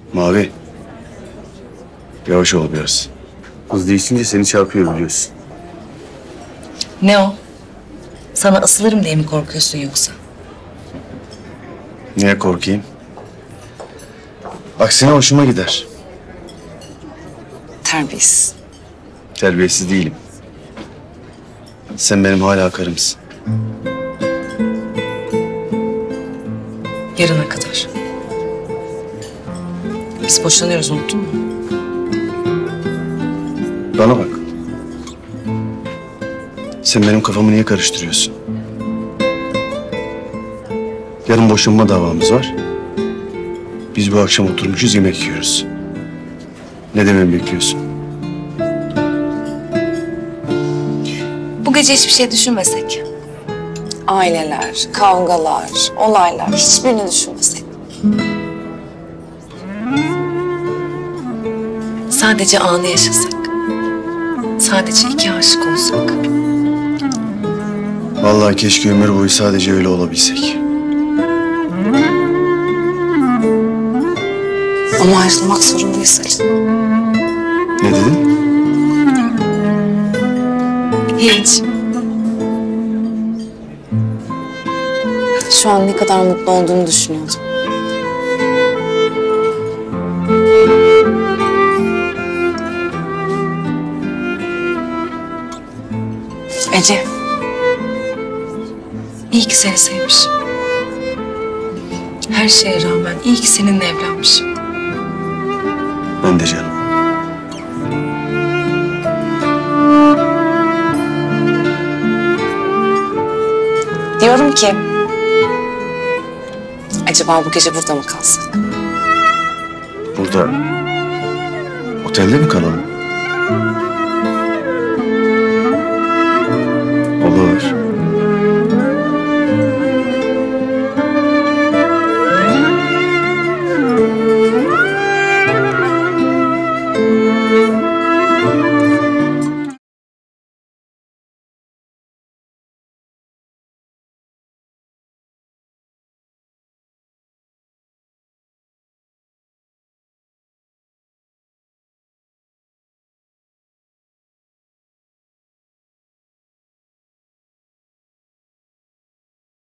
Mavi. Yavaş ol biraz. Hızlı içince seni çarpıyor biliyorsun. Ne o? Sana asılırım diye mi korkuyorsun yoksa? Niye korkayım? Aksine hoşuma gider. Terbiyesiz. Terbiyesiz değilim. Sen benim hala karımsın. Yarına kadar. Biz boşanıyoruz, unuttun mu? Bana bak. Sen benim kafamı niye karıştırıyorsun? Yarın boşanma davamız var. Biz bu akşam oturmuşuz, yemek yiyoruz. Ne dememi bekliyorsun? Bu gece hiçbir şey düşünmesek. Aileler, kavgalar, olaylar, hiçbirini düşünmesek. Sadece anı yaşasak. Sadece iki aşık olsak. Vallahi keşke ömür boyu sadece öyle olabilsek. Ama ayrılmak zorundayız Ali. Ne dedin? Hiç. Şu an ne kadar mutlu olduğunu düşünüyordum. Ece. İyi ki seni sevmişim. Her şeye rağmen iyi ki seninle evlenmişim. Ben de canım. Diyorum ki... Acaba bu gece burada mı kalsak? Burada otelde mi kalalım?